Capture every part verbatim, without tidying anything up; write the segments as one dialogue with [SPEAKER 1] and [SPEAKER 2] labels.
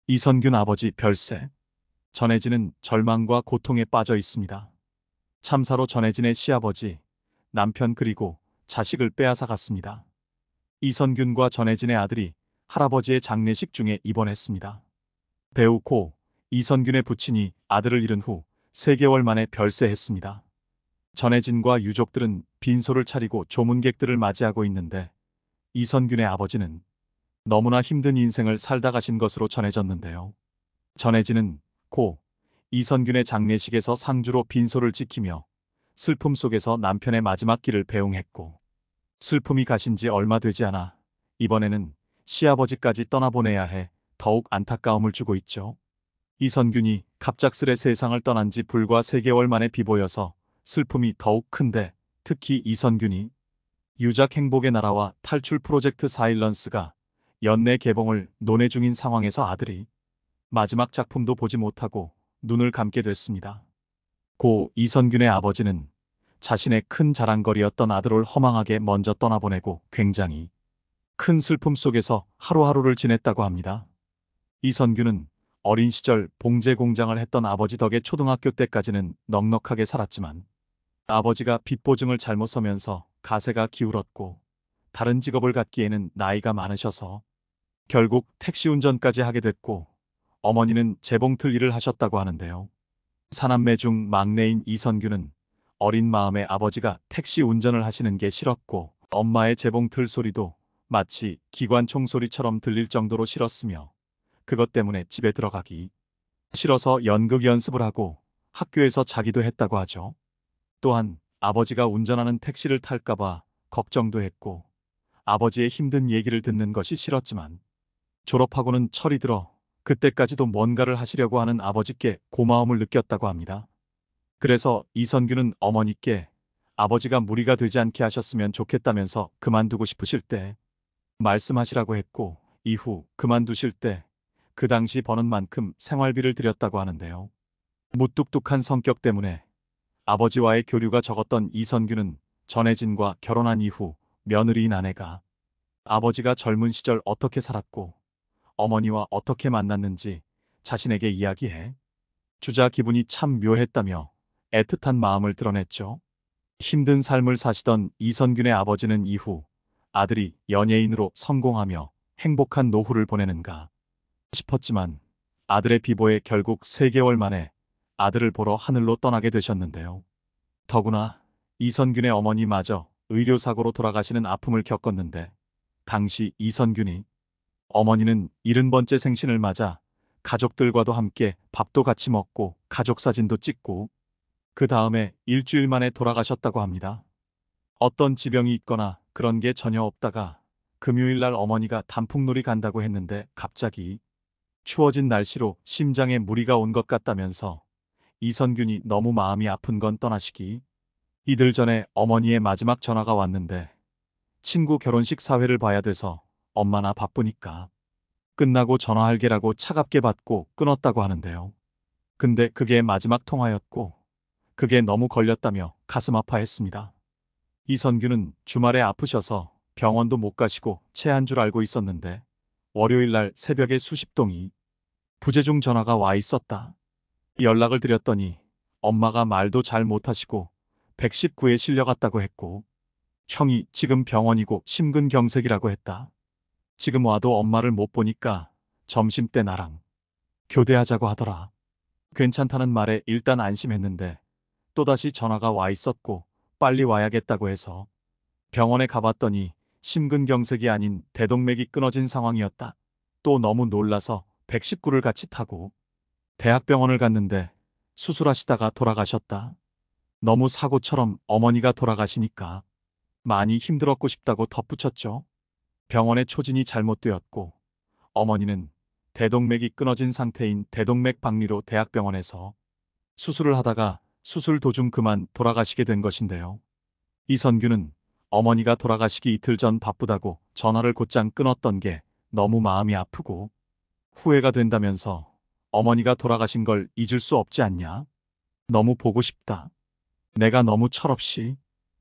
[SPEAKER 1] 이선균 아버지 별세. 전혜진은 절망과 고통에 빠져 있습니다. 참사로 전혜진의 시아버지, 남편 그리고 자식을 빼앗아 갔습니다. 이선균과 전혜진의 아들이 할아버지의 장례식 중에 입원했습니다. 배우 고 이선균의 부친이 아들을 잃은 후 세 개월 만에 별세했습니다. 전혜진과 유족들은 빈소를 차리고 조문객들을 맞이하고 있는데 이선균의 아버지는 너무나 힘든 인생을 살다 가신 것으로 전해졌는데요. 전혜진은 고 이선균의 장례식에서 상주로 빈소를 지키며 슬픔 속에서 남편의 마지막 길을 배웅했고, 슬픔이 가신 지 얼마 되지 않아 이번에는 시아버지까지 떠나보내야 해 더욱 안타까움을 주고 있죠. 이선균이 갑작스레 세상을 떠난 지 불과 세 개월 만에 비보여서 슬픔이 더욱 큰데, 특히 이선균이 유작 행복의 나라와 탈출 프로젝트 사일런스가 연내 개봉을 논의 중인 상황에서 아들이 마지막 작품도 보지 못하고 눈을 감게 됐습니다. 고 이선균의 아버지는 자신의 큰 자랑거리였던 아들을 허망하게 먼저 떠나보내고 굉장히 큰 슬픔 속에서 하루하루를 지냈다고 합니다. 이선균은 어린 시절 봉제 공장을 했던 아버지 덕에 초등학교 때까지는 넉넉하게 살았지만, 아버지가 빚 보증을 잘못 서면서 가세가 기울었고 다른 직업을 갖기에는 나이가 많으셔서 결국 택시 운전까지 하게 됐고, 어머니는 재봉틀 일을 하셨다고 하는데요. 사남매 중 막내인 이선균은 어린 마음에 아버지가 택시 운전을 하시는 게 싫었고, 엄마의 재봉틀 소리도 마치 기관 총소리처럼 들릴 정도로 싫었으며, 그것 때문에 집에 들어가기 싫어서 연극 연습을 하고 학교에서 자기도 했다고 하죠. 또한 아버지가 운전하는 택시를 탈까봐 걱정도 했고, 아버지의 힘든 얘기를 듣는 것이 싫었지만, 졸업하고는 철이 들어 그때까지도 뭔가를 하시려고 하는 아버지께 고마움을 느꼈다고 합니다. 그래서 이선균은 어머니께 아버지가 무리가 되지 않게 하셨으면 좋겠다면서 그만두고 싶으실 때 말씀하시라고 했고, 이후 그만두실 때 그 당시 버는 만큼 생활비를 드렸다고 하는데요. 무뚝뚝한 성격 때문에 아버지와의 교류가 적었던 이선균은 전혜진과 결혼한 이후 며느리인 아내가 아버지가 젊은 시절 어떻게 살았고 어머니와 어떻게 만났는지 자신에게 이야기해 주자 기분이 참 묘했다며 애틋한 마음을 드러냈죠. 힘든 삶을 사시던 이선균의 아버지는 이후 아들이 연예인으로 성공하며 행복한 노후를 보내는가 싶었지만, 아들의 비보에 결국 세 개월 만에 아들을 보러 하늘로 떠나게 되셨는데요. 더구나 이선균의 어머니마저 의료사고로 돌아가시는 아픔을 겪었는데, 당시 이선균이 어머니는 일흔 번째 생신을 맞아 가족들과도 함께 밥도 같이 먹고 가족 사진도 찍고 그 다음에 일주일 만에 돌아가셨다고 합니다. 어떤 지병이 있거나 그런 게 전혀 없다가 금요일 날 어머니가 단풍놀이 간다고 했는데 갑자기 추워진 날씨로 심장에 무리가 온 것 같다면서 이선균이 너무 마음이 아픈 건 떠나시기 이틀 전에 어머니의 마지막 전화가 왔는데 친구 결혼식 사회를 봐야 돼서 엄마나 바쁘니까 끝나고 전화할게라고 차갑게 받고 끊었다고 하는데요. 근데 그게 마지막 통화였고 그게 너무 걸렸다며 가슴 아파했습니다. 이선균은 주말에 아프셔서 병원도 못 가시고 체한 줄 알고 있었는데 월요일 날 새벽에 수십 통이 부재중 전화가 와 있었다. 연락을 드렸더니 엄마가 말도 잘 못하시고 백십구에 실려갔다고 했고, 형이 지금 병원이고 심근경색이라고 했다. 지금 와도 엄마를 못 보니까 점심때 나랑 교대하자고 하더라. 괜찮다는 말에 일단 안심했는데 또다시 전화가 와 있었고 빨리 와야겠다고 해서 병원에 가봤더니 심근경색이 아닌 대동맥이 끊어진 상황이었다. 또 너무 놀라서 백십구를 같이 타고 대학병원을 갔는데 수술하시다가 돌아가셨다. 너무 사고처럼 어머니가 돌아가시니까 많이 힘들었고 싶다고 덧붙였죠. 병원의 초진이 잘못되었고 어머니는 대동맥이 끊어진 상태인 대동맥 박리로 대학병원에서 수술을 하다가 수술 도중 그만 돌아가시게 된 것인데요. 이선균은 어머니가 돌아가시기 이틀 전 바쁘다고 전화를 곧장 끊었던 게 너무 마음이 아프고 후회가 된다면서 어머니가 돌아가신 걸 잊을 수 없지 않냐? 너무 보고 싶다. 내가 너무 철없이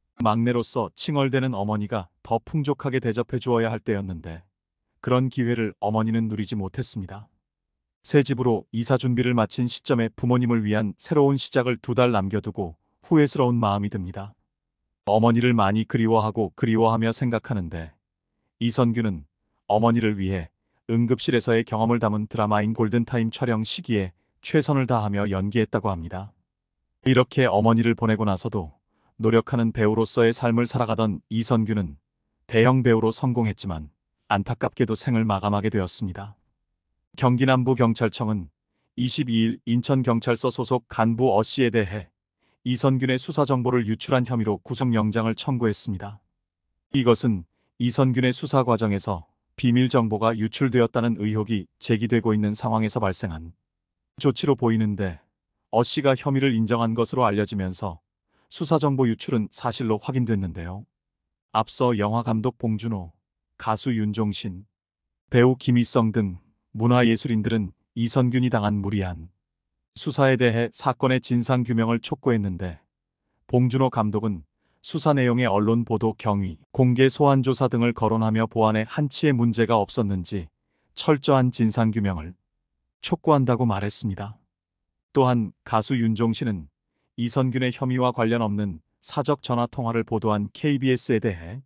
[SPEAKER 1] 막내로서 칭얼대는 어머니가 더 풍족하게 대접해 주어야 할 때였는데 그런 기회를 어머니는 누리지 못했습니다. 새 집으로 이사 준비를 마친 시점에 부모님을 위한 새로운 시작을 두 달 남겨두고 후회스러운 마음이 듭니다. 어머니를 많이 그리워하고 그리워하며 생각하는데 이선균은 어머니를 위해 응급실에서의 경험을 담은 드라마인 골든타임 촬영 시기에 최선을 다하며 연기했다고 합니다. 이렇게 어머니를 보내고 나서도 노력하는 배우로서의 삶을 살아가던 이선균은 대형 배우로 성공했지만 안타깝게도 생을 마감하게 되었습니다. 경기 남부경찰청은 이십이일 인천경찰서 소속 간부 어 씨에 대해 이선균의 수사 정보를 유출한 혐의로 구속영장을 청구했습니다. 이것은 이선균의 수사 과정에서 비밀 정보가 유출되었다는 의혹이 제기되고 있는 상황에서 발생한 조치로 보이는데 어 씨가 혐의를 인정한 것으로 알려지면서 수사 정보 유출은 사실로 확인됐는데요. 앞서 영화 감독 봉준호, 가수 윤종신, 배우 김희성 등 문화예술인들은 이선균이 당한 무리한 수사에 대해 사건의 진상규명을 촉구했는데 봉준호 감독은 수사 내용의 언론 보도 경위, 공개 소환 조사 등을 거론하며 보안에 한치의 문제가 없었는지 철저한 진상규명을 촉구한다고 말했습니다. 또한 가수 윤종신은 이선균의 혐의와 관련 없는 사적 전화통화를 보도한 케이비에스에 대해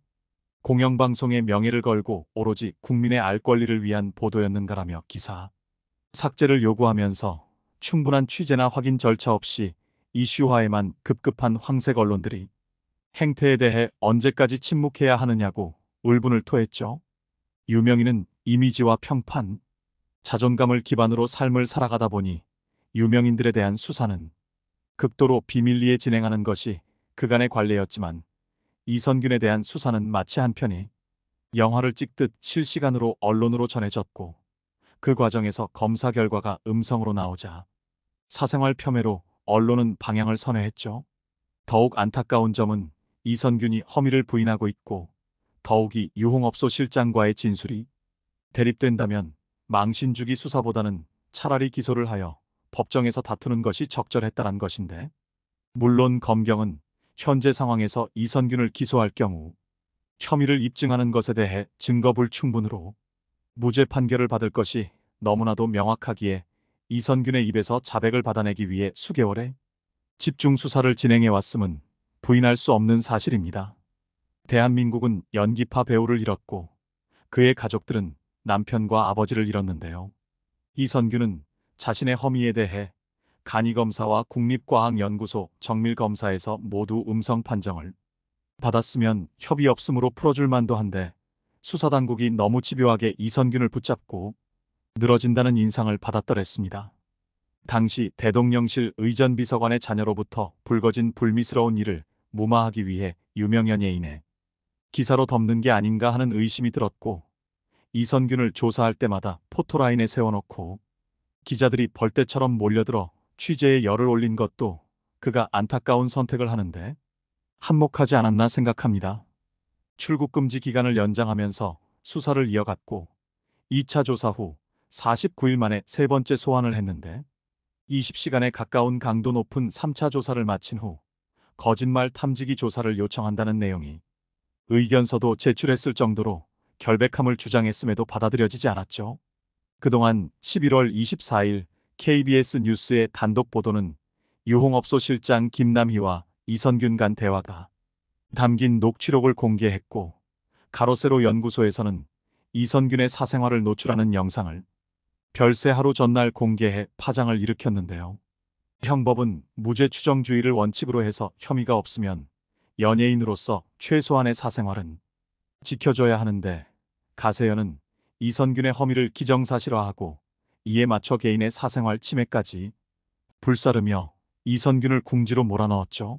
[SPEAKER 1] 공영방송의 명예를 걸고 오로지 국민의 알 권리를 위한 보도였는가라며 기사 삭제를 요구하면서 충분한 취재나 확인 절차 없이 이슈화에만 급급한 황색 언론들이 행태에 대해 언제까지 침묵해야 하느냐고 울분을 토했죠. 유명인은 이미지와 평판, 자존감을 기반으로 삶을 살아가다 보니 유명인들에 대한 수사는 극도로 비밀리에 진행하는 것이 그간의 관례였지만 이선균에 대한 수사는 마치 한편이 영화를 찍듯 실시간으로 언론으로 전해졌고 그 과정에서 검사 결과가 음성으로 나오자 사생활 폄훼로 언론은 방향을 선회했죠. 더욱 안타까운 점은 이선균이 허미를 부인하고 있고 더욱이 유흥업소 실장과의 진술이 대립된다면 망신주기 수사보다는 차라리 기소를 하여 법정에서 다투는 것이 적절했다는 것인데 물론 검경은 현재 상황에서 이선균을 기소할 경우 혐의를 입증하는 것에 대해 증거 불충분으로 무죄 판결을 받을 것이 너무나도 명확하기에 이선균의 입에서 자백을 받아내기 위해 수개월의 집중 수사를 진행해 왔음은 부인할 수 없는 사실입니다. 대한민국은 연기파 배우를 잃었고 그의 가족들은 남편과 아버지를 잃었는데요. 이선균은 자신의 허미에 대해 간이검사와 국립과학연구소 정밀검사에서 모두 음성 판정을 받았으면 협의 없음으로 풀어줄 만도 한데 수사당국이 너무 집요하게 이선균을 붙잡고 늘어진다는 인상을 받았더랬습니다. 당시 대통령실 의전비서관의 자녀로부터 불거진 불미스러운 일을 무마하기 위해 유명 연예인의 기사로 덮는 게 아닌가 하는 의심이 들었고 이선균을 조사할 때마다 포토라인에 세워놓고 기자들이 벌떼처럼 몰려들어 취재에 열을 올린 것도 그가 안타까운 선택을 하는데 한몫하지 않았나 생각합니다. 출국금지 기간을 연장하면서 수사를 이어갔고 이 차 조사 후 사십구 일 만에 세 번째 소환을 했는데 이십 시간에 가까운 강도 높은 삼 차 조사를 마친 후 거짓말 탐지기 조사를 요청한다는 내용이 의견서도 제출했을 정도로 결백함을 주장했음에도 받아들여지지 않았죠. 그동안 십일월 이십사일 케이비에스 뉴스의 단독 보도는 유흥업소 실장 김남희와 이선균 간 대화가 담긴 녹취록을 공개했고 가로세로 연구소에서는 이선균의 사생활을 노출하는 영상을 별세 하루 전날 공개해 파장을 일으켰는데요. 형법은 무죄 추정주의를 원칙으로 해서 혐의가 없으면 연예인으로서 최소한의 사생활은 지켜줘야 하는데 가세연은 이선균의 허미를 기정사실화하고 이에 맞춰 개인의 사생활 침해까지 불사르며 이선균을 궁지로 몰아넣었죠.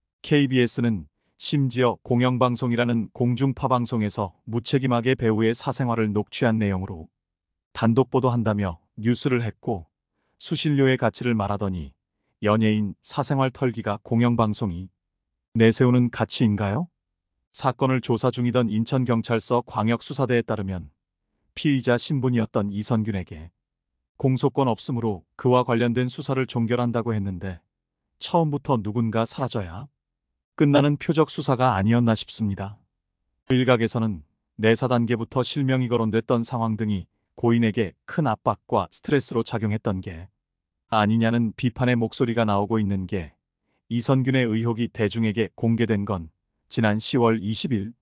[SPEAKER 1] 케이비에스는 심지어 공영방송이라는 공중파 방송에서 무책임하게 배우의 사생활을 녹취한 내용으로 단독 보도한다며 뉴스를 했고 수신료의 가치를 말하더니 연예인 사생활 털기가 공영방송이 내세우는 가치인가요? 사건을 조사 중이던 인천경찰서 광역수사대에 따르면 피의자 신분이었던 이선균에게 공소권 없으므로 그와 관련된 수사를 종결한다고 했는데 처음부터 누군가 사라져야 끝나는 표적 수사가 아니었나 싶습니다. 일각에서는 내사 단계부터 실명이 거론됐던 상황 등이 고인에게 큰 압박과 스트레스로 작용했던 게 아니냐는 비판의 목소리가 나오고 있는 게 이선균의 의혹이 대중에게 공개된 건 지난 시월 이십일